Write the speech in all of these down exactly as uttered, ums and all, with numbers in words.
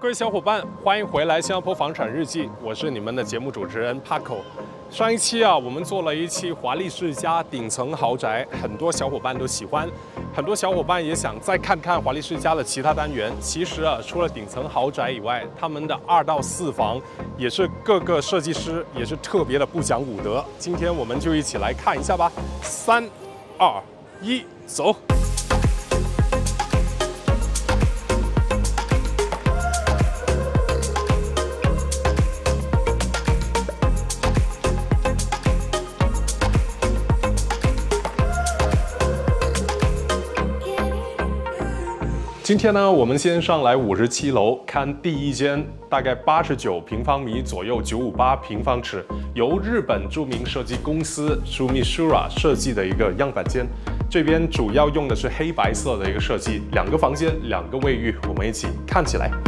各位小伙伴，欢迎回来《新加坡房产日记》，我是你们的节目主持人 Paco。上一期啊，我们做了一期华丽世家顶层豪宅，很多小伙伴都喜欢，很多小伙伴也想再看看华丽世家的其他单元。其实啊，除了顶层豪宅以外，他们的二到四房也是各个设计师也是特别的不讲武德。今天我们就一起来看一下吧。三、二、一，走！ 今天呢，我们先上来五十七楼看第一间，大概八十九平方米左右，九五八平方尺，由日本著名设计公司 Sumishura 设计的一个样板间。这边主要用的是黑白色的一个设计，两个房间，两个卫浴，我们一起看起来。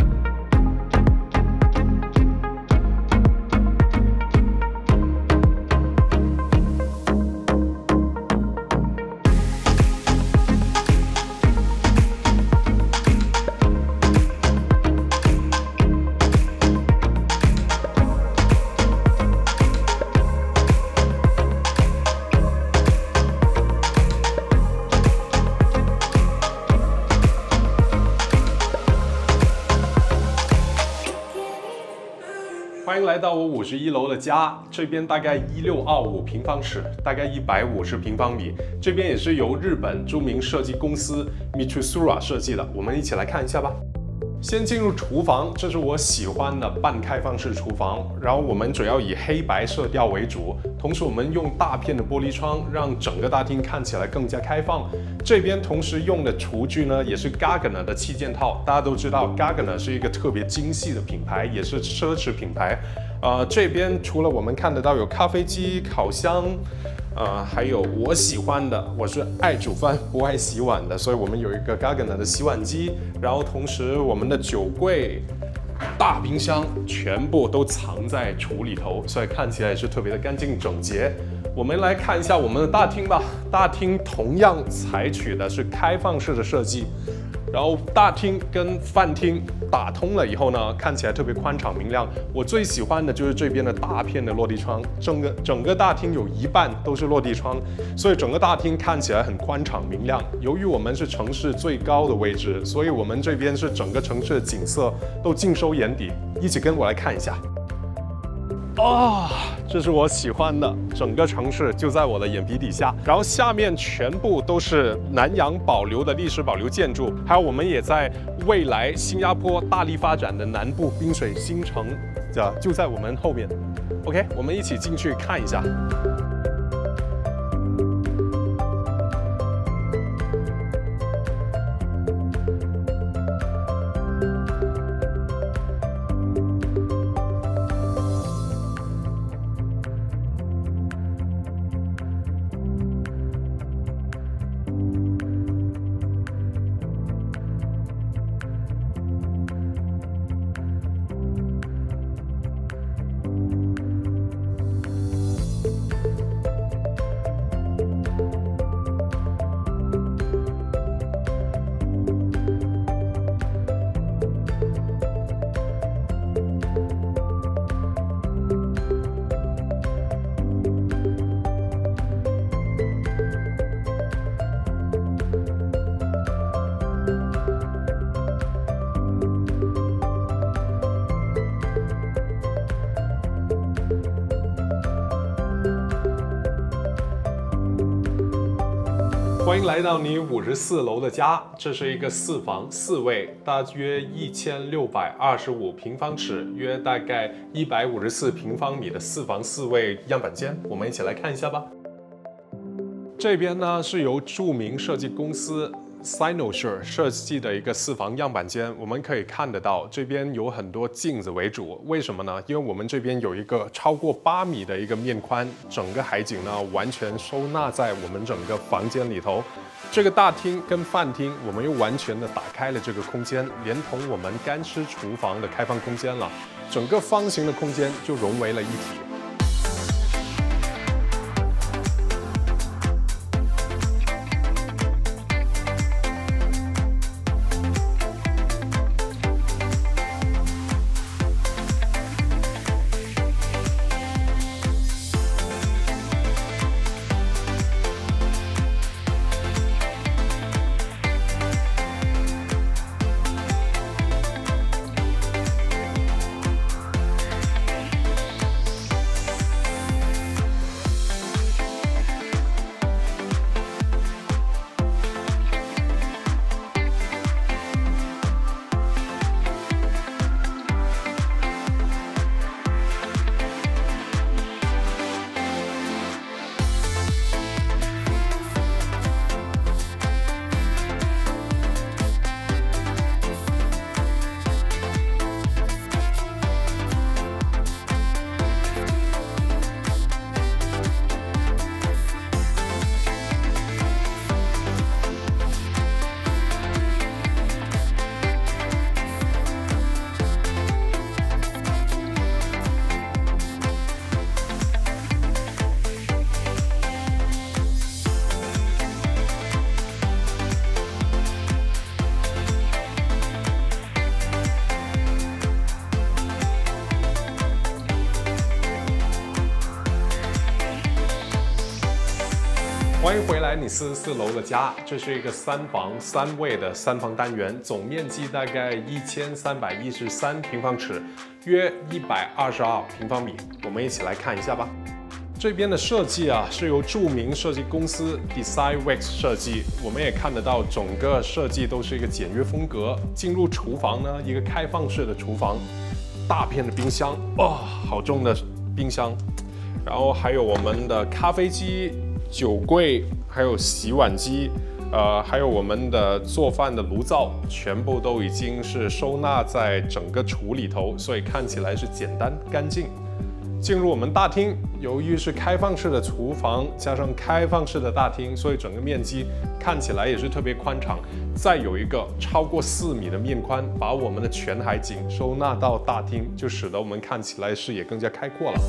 欢迎来到我五十一楼的家，这边大概一六二五平方尺，大概一百五十平方米。这边也是由日本著名设计公司 Mitsura 设计的，我们一起来看一下吧。 先进入厨房，这是我喜欢的半开放式厨房。然后我们主要以黑白色调为主，同时我们用大片的玻璃窗，让整个大厅看起来更加开放。这边同时用的厨具呢，也是 Gaggenau 的器件套。大家都知道 Gaggenau 是一个特别精细的品牌，也是奢侈品牌。呃，这边除了我们看得到有咖啡机、烤箱。 呃，还有我喜欢的，我是爱煮饭不爱洗碗的，所以我们有一个 Gaggenau 的洗碗机，然后同时我们的酒柜、大冰箱全部都藏在橱里头，所以看起来也是特别的干净整洁。我们来看一下我们的大厅吧，大厅同样采取的是开放式的设计。 然后大厅跟饭厅打通了以后呢，看起来特别宽敞明亮。我最喜欢的就是这边的大片的落地窗，整个整个大厅有一半都是落地窗，所以整个大厅看起来很宽敞明亮。由于我们是城市最高的位置，所以我们这边是整个城市的景色都尽收眼底。一起跟我来看一下。 啊、哦，这是我喜欢的，整个城市就在我的眼皮底下。然后下面全部都是南洋保留的历史保留建筑，还有我们也在未来新加坡大力发展的南部滨水新城，啊，就在我们后面。OK， 我们一起进去看一下。 欢迎来到你五十四楼的家，这是一个四房四卫，大约一千六百二十五平方尺，约大概一百五十四平方米的四房四卫样板间，我们一起来看一下吧。这边呢是由著名设计公司 Sinosure 设计的一个四房样板间，我们可以看得到，这边有很多镜子为主。为什么呢？因为我们这边有一个超过八米的一个面宽，整个海景呢完全收纳在我们整个房间里头。这个大厅跟饭厅，我们又完全的打开了这个空间，连同我们干湿厨房的开放空间了，整个方形的空间就融为了一体。 欢迎回来，你四十四楼的家，这是一个三房三卫的三房单元，总面积大概一千三百一十三平方尺，约一百二十二平方米。我们一起来看一下吧。这边的设计啊，是由著名设计公司 DesignWorks 设计。我们也看得到，整个设计都是一个简约风格。进入厨房呢，一个开放式的厨房，大片的冰箱，哇、哦，好重的冰箱。然后还有我们的咖啡机、酒柜，还有洗碗机，呃，还有我们的做饭的炉灶，全部都已经是收纳在整个厨里头，所以看起来是简单干净。进入我们大厅，由于是开放式的厨房加上开放式的大厅，所以整个面积看起来也是特别宽敞。再有一个超过四米的面宽，把我们的全海景收纳到大厅，就使得我们看起来视野更加开阔了。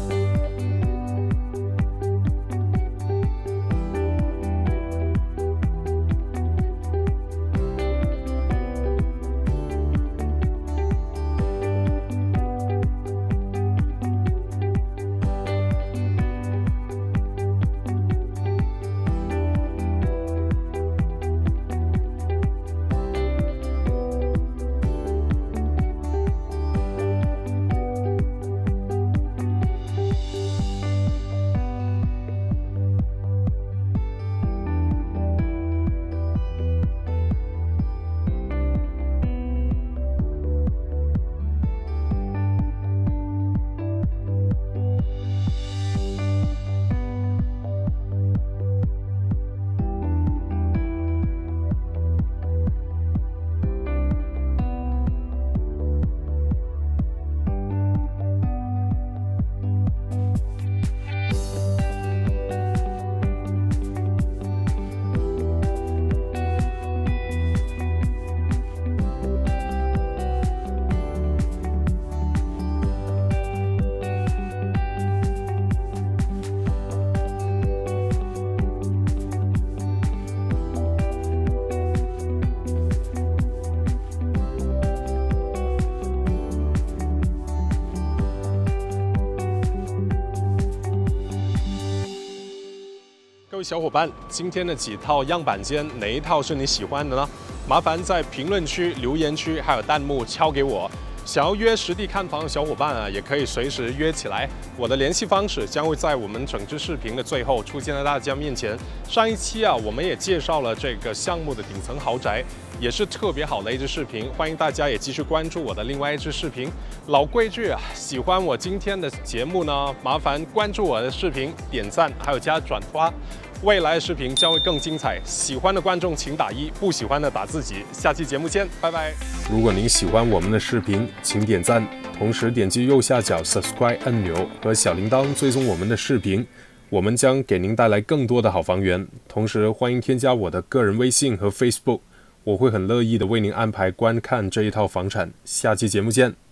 各位小伙伴，今天的几套样板间，哪一套是你喜欢的呢？麻烦在评论区、留言区还有弹幕敲给我。想要约实地看房的小伙伴啊，也可以随时约起来。我的联系方式将会在我们整支视频的最后出现在大家面前。上一期啊，我们也介绍了这个项目的顶层豪宅，也是特别好的一支视频。欢迎大家也继续关注我的另外一支视频。老规矩啊，喜欢我今天的节目呢，麻烦关注我的视频、点赞，还有加转发。未来的视频将会更精彩，喜欢的观众请打一，不喜欢的打自己。下期节目见，拜拜。如果您喜欢我们的视频，请点赞，同时点击右下角 subscribe 按钮和小铃铛追踪我们的视频，我们将给您带来更多的好房源。同时欢迎添加我的个人微信和 Facebook， 我会很乐意的为您安排观看这一套房产。下期节目见。